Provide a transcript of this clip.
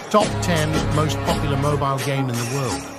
Top 10 most popular mobile game in the world.